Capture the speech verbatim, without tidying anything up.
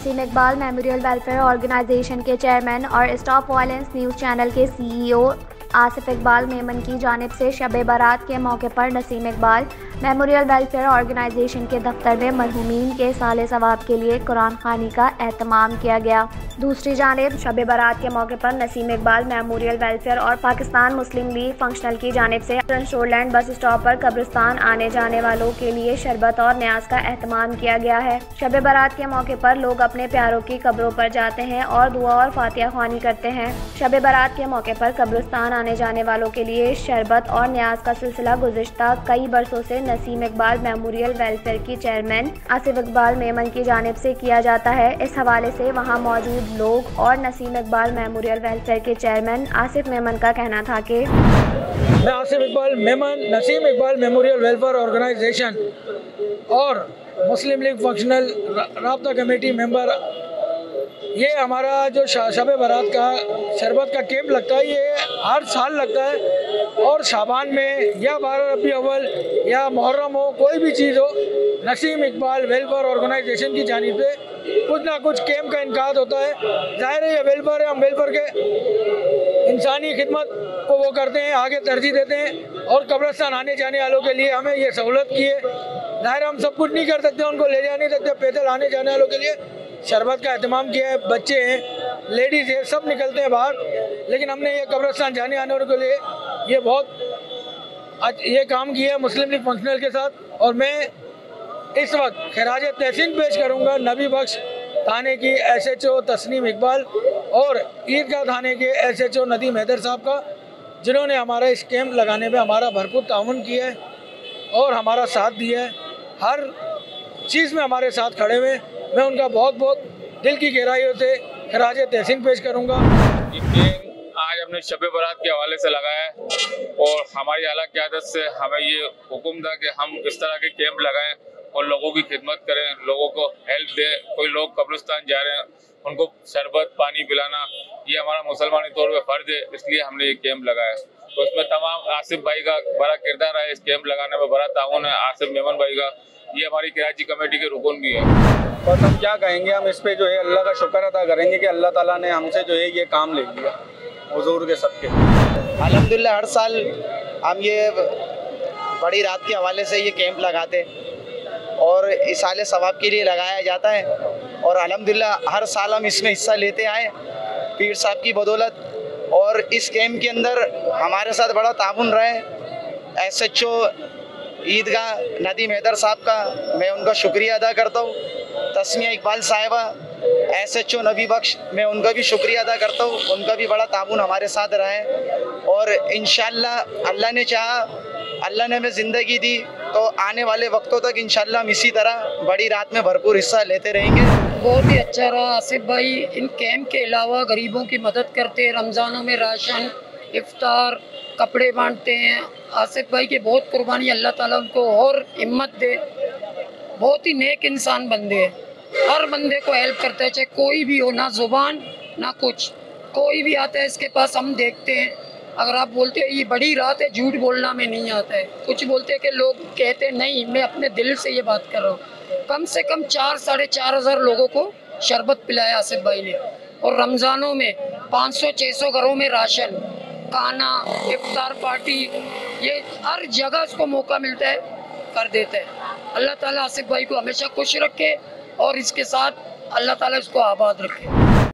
Naseem Iqbal memorial welfare organisation के chairman और stop violence news channel के सीईओ आसिफ इकबाल मेमन की जानिब से शब बारात के मौके पर Naseem Iqbal memorial welfare organisation के दफ्तर में मरहूमीन के साले सवाब के लिए कुरान खानी का एहतमाम किया गया। दूसरी जानिब शब बारात के मौके पर नसीम इकबाल मेमोरियल वेलफेयर और पाकिस्तान मुस्लिम लीग फंक्शनल की जानिब से शोरलैंड बस स्टॉप पर कब्रिस्तान आने जाने वालों के लिए शरबत और न्याज का एहतमाम किया गया है। शब बारात के मौके पर लोग अपने प्यारों की कब्रों पर जाते हैं और दुआ और फातिहा ख्वानी करते हैं। शब बारात के मौके पर कब्रिस्तान आने जाने वालों के लिए शरबत और न्याज का सिलसिला गुज़िश्ता कई बरसों से नसीम इकबाल मेमोरियल वेलफेयर की चेयरमैन आसिफ इकबाल मेमन की जानिब से किया जाता है। इस हवाले से वहां मौजूद लोग और नसीम इकबाल मेमोरियल वेलफेयर के चेयरमैन आसिफ मेमन का कहना था कि मैं Asif Iqbal Memon Naseem Iqbal memorial welfare organisation और मुस्लिम लीग फंक्शनल राब्ता कमेटी मेंबर, ये हमारा जो शब बारात का शरबत का कैंप लगता है ये हर साल लगता है और शाबान में या बारह रबी अव्वल या मुहर्रम हो, कोई भी चीज़ हो, नसीम इकबाल वेलफेयर ऑर्गेनाइजेशन की जानिब से कुछ ना कुछ कैंप का इनकाद होता है। ज़ाहिर है ये वेलफेयर है, हम वेलफेयर के इंसानी खिदमत को वो करते हैं, आगे तरजीह देते हैं और कब्रिस्तान आने जाने वालों के लिए हमें ये सहूलत की है। ज़ाहिर हम सब कुछ नहीं कर सकते, उनको ले जा नहीं सकते, पैदल आने जाने वालों के लिए शरबत का एहतमाम किया है। बच्चे हैं, लेडीज़ है, सब निकलते हैं बाहर, लेकिन हमने ये कब्रिस्तान जाने आने वालों के लिए ये बहुत ये काम किया है मुस्लिम लीग फंक्शनल के साथ। और मैं इस वक्त खराज तहसीन पेश करूंगा नबी बख्श थाने की एसएचओ तस्नीम इकबाल और ईदगाह थाने के एसएचओ नदीम हैदर साहब का, जिन्होंने हमारा इस कैंप लगाने में हमारा भरपूर ताउन किया है और हमारा साथ दिया है, हर चीज़ में हमारे साथ खड़े हुए। मैं उनका बहुत बहुत दिल की गहराइयों से खराज तहसीन पेश करूँगा। आज हमने शब बारात के हवाले से लगाया है और हमारी आला क़यादत से हमें ये हुक्म था कि हम इस तरह के कैंप लगाएं और लोगों की खिदमत करें, लोगों को हेल्प दें। कोई लोग कब्रिस्तान जा रहे हैं, उनको शरबत पानी पिलाना ये हमारा मुसलमानी तौर पे फ़र्ज है, इसलिए हमने ये कैंप लगाया। तो इसमें तमाम आसिफ भाई का बड़ा किरदार है, इस कैंप लगाने में बड़ा ताउन है आसिफ मेमन भाई का, ये हमारी कराची कमेटी के रुकन भी है। बस हम क्या कहेंगे, हम इस पे जो है अल्लाह का शुक्र अदा करेंगे कि अल्लाह ताला ने हमसे जो है ये काम ले लिया हुजूर के सबके। अल्हम्दुलिल्लाह हर साल हम ये बड़ी रात के हवाले से ये कैंप लगाते और इस साल सवाब के लिए लगाया जाता है और अल्हम्दुलिल्लाह हर साल हम इसमें हिस्सा लेते आए पीर साहब की बदौलत। और इस कैंप के अंदर हमारे साथ बड़ा ताउन रहा है S H O Idgah Nadeem Haider साहब का, मैं उनका शुक्रिया अदा करता हूँ। तस्मिया इकबाल साहिबा एस एच ओ नबी बख्श, मैं उनका भी शुक्रिया अदा करता हूँ, उनका भी बड़ा ताउन हमारे साथ रहा है। और इंशाअल्लाह अल्लाह ने चाहा, अल्लाह ने हमें ज़िंदगी दी तो आने वाले वक्तों तक इंशाअल्लाह हम इसी तरह बड़ी रात में भरपूर हिस्सा लेते रहेंगे। बहुत ही अच्छा रहा आसिफ भाई, इन कैंप के अलावा गरीबों की मदद करते हैं, रमज़ानों में राशन इफ्तार कपड़े बांटते हैं। आसिफ भाई की बहुत कुर्बानी, अल्लाह ताला उनको और हिम्मत दे। बहुत ही नेक इंसान बंदे हैं, हर बंदे को हेल्प करते हैं, चाहे कोई भी हो, ना ज़ुबान ना कुछ, कोई भी आता है इसके पास हम देखते हैं। अगर आप बोलते हैं ये बड़ी रात है, झूठ बोलना में नहीं आता है। कुछ बोलते हैं कि लोग कहते हैं नहीं, मैं अपने दिल से ये बात कर रहा हूँ। कम से कम चार साढ़े चार हज़ार लोगों को शरबत पिलाया आसिफ भाई ने। और रमज़ानों में पाँच सौ छः सौ घरों में राशन, खाना, इफ्तार पार्टी, ये हर जगह उसको मौका मिलता है कर देता है। अल्लाह ताला आसिफ भाई को हमेशा खुश रखे और इसके साथ अल्लाह ताला इसको आबाद रखे।